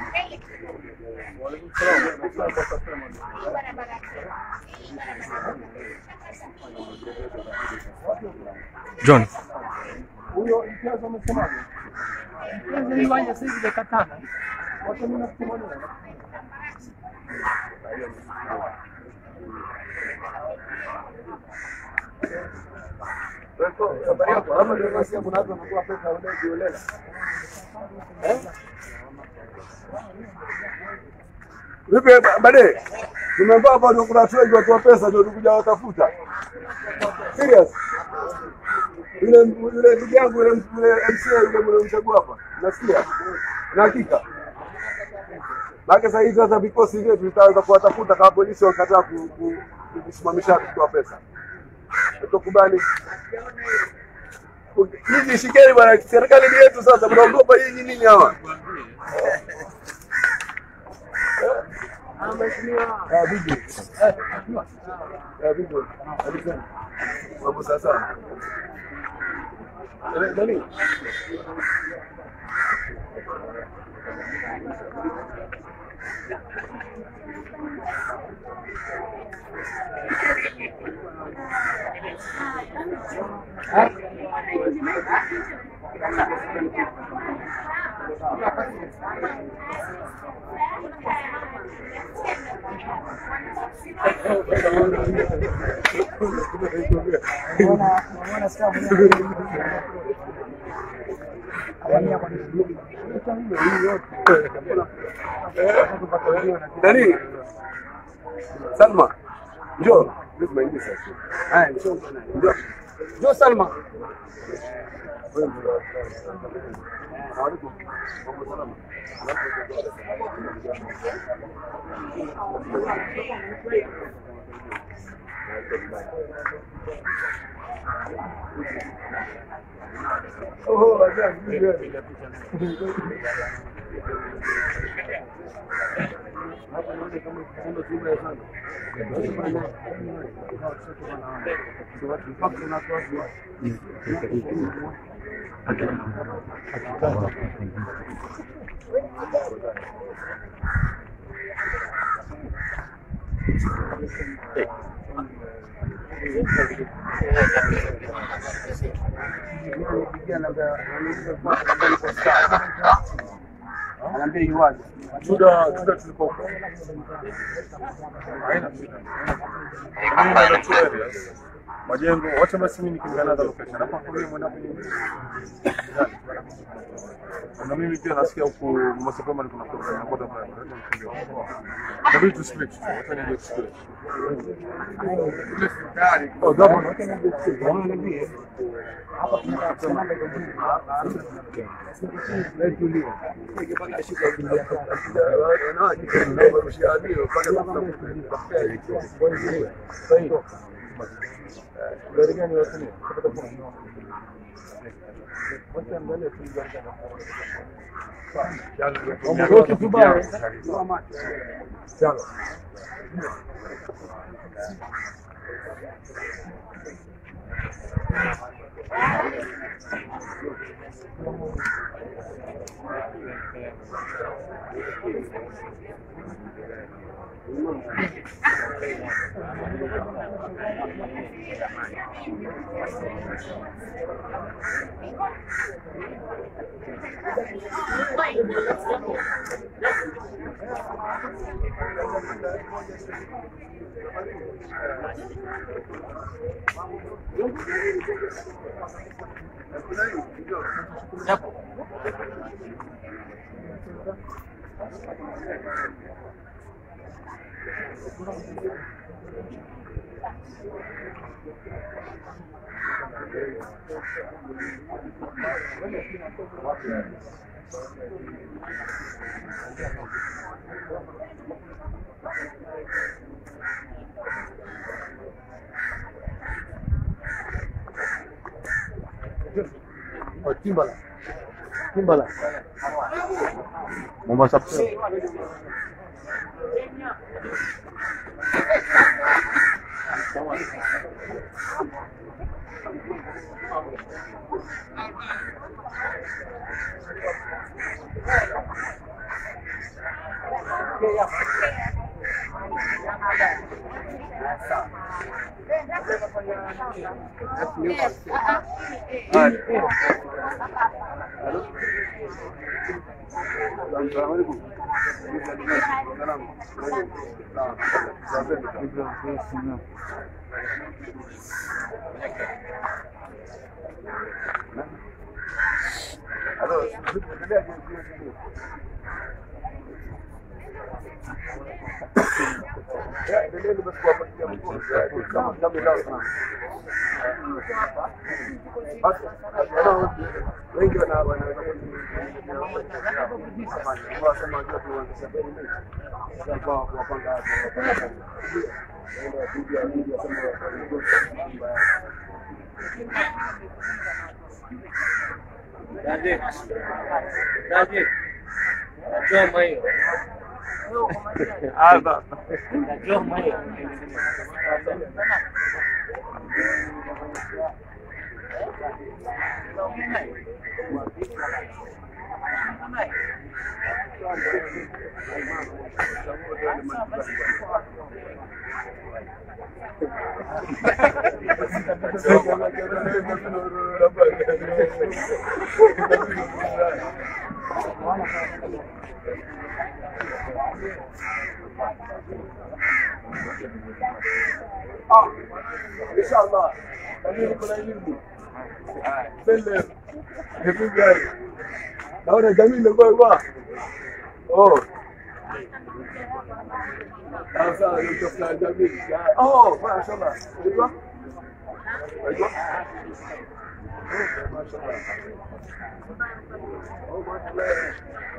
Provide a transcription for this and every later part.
John. Huyo mchezo umesemaje? Mchezo ni wanja sasa hivi katana. Watu mimi nakumbuka. Habari yako? Hapa ndio nasi hapo nazo nakula pesa wale jiolela. Vipi baadaye? Tumevaa hapa ndio kuna wengi watu wa pesa ndio tukuja watafuta. Serious. Yule ndugu yangu yule MCA yule mnamchagua hapa. Nasikia. Na hakika. Maana sasa hivi sasa vikosi vyetu tutaanza kuwatafuta kama polisi wakataa kusimamisha kwa pesa. Tukubali. Hizi shikeni bwana, serikali ni yetu sasa, mnaogopa hii nini hawa? Bibi. Bibi. Mambo sasa. Nani? Nani? Salma. Njoo. Haya, njoo. Njoo Salma. Oh, anaambia iwaje tuda tulikuwa haina shida mimi na tuele majengo wacha basi mimi nikingana na location hapa kwa mimi mwana kwenye na mimi pia nasikia huko Masakama kuna program na boda mbaya na vitu tu split wacha niende split oh double wacha niende split wanaambia hapa tunasema ndio tulia ikipata shida kulia na ndio mshadio pale kwa dari gani watumia kupata kuna wacha mbele tulianza Mwoki Dubai. Chalo. Timbala. Mombasa. Inshallah. Ahora Jamil le voy a oh. Sawa, nitafuta Jamil. Oh, mashallah. Unajua? Unajua? Mashallah. Oh, mashallah.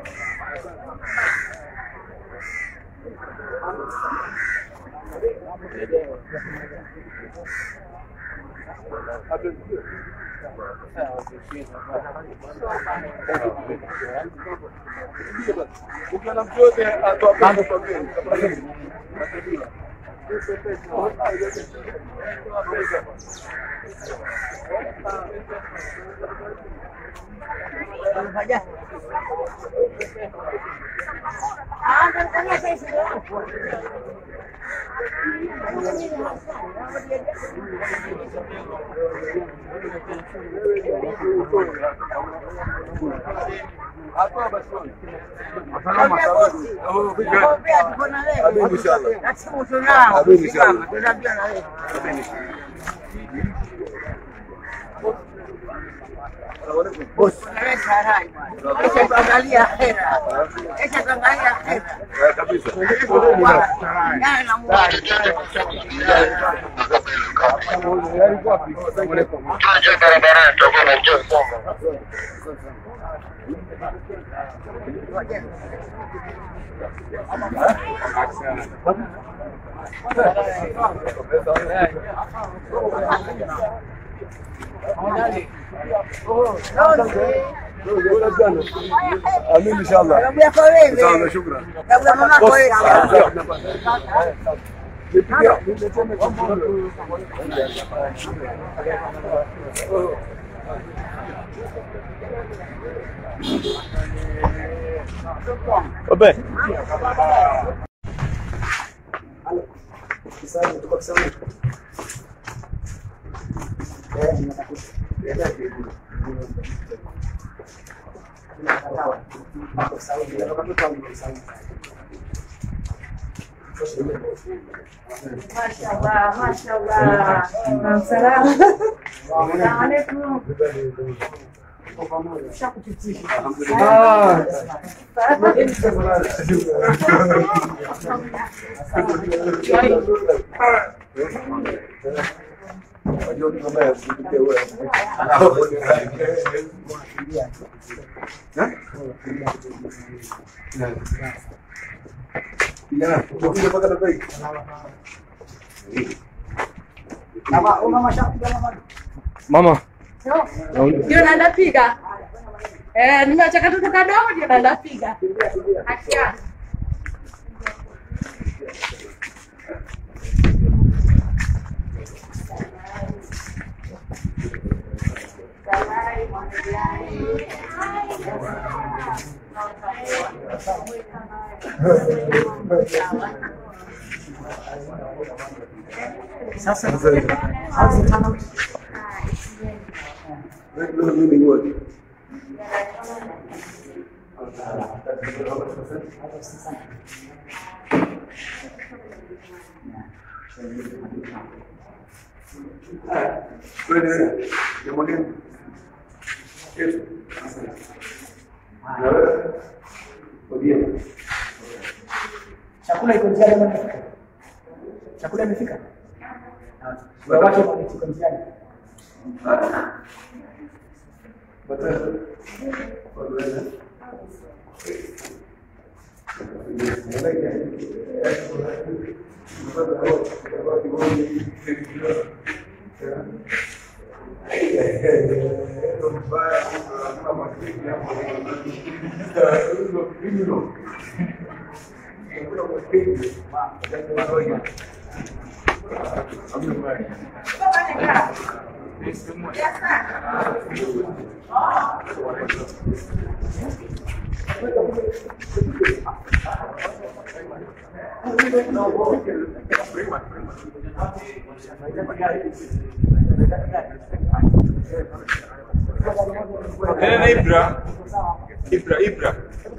Ukiona mtoto atoa kwa mbele. Amin inshallah. Inshallah, shukran. Obe. Mashallah, mashallah. Assalamualaikum. Mama. Ndio naenda piga. Nimeacha katoto kadogo ndio naenda piga. Akia. Sasa how's the turnout? Mimi wote. Kweli ni mwalimu. Chakula iko njiani ama imefika? Chakula imefika? Watu wamefika njiani. Ibra.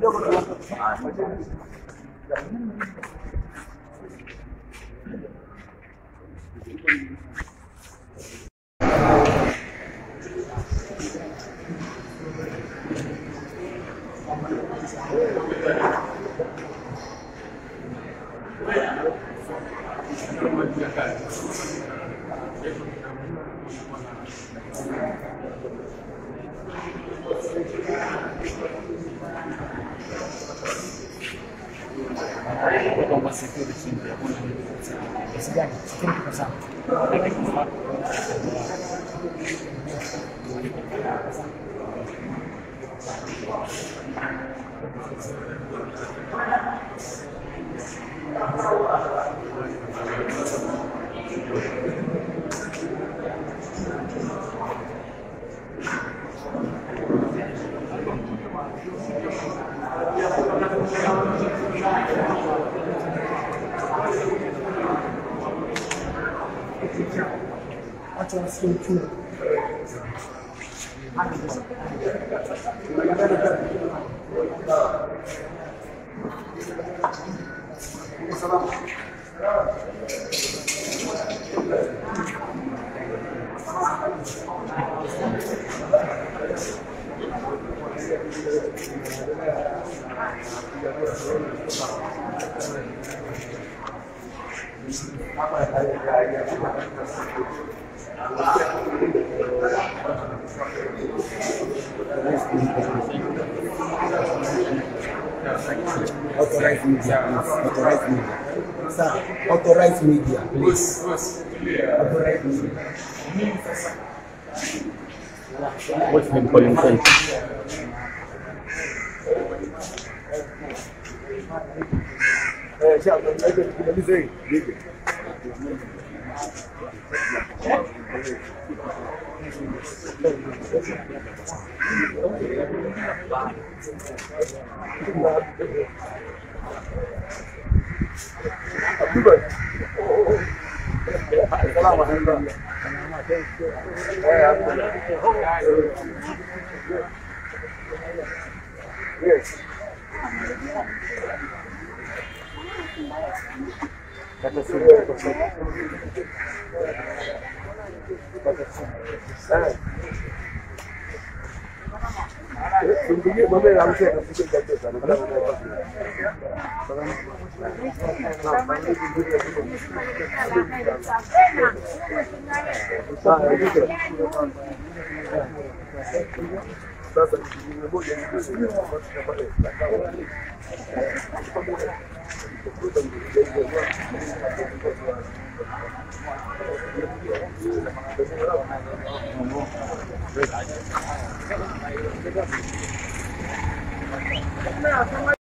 Watu wanasikia uchungu. Authorized media, please. Authorized media. What's been calling friends? Yes. Sasa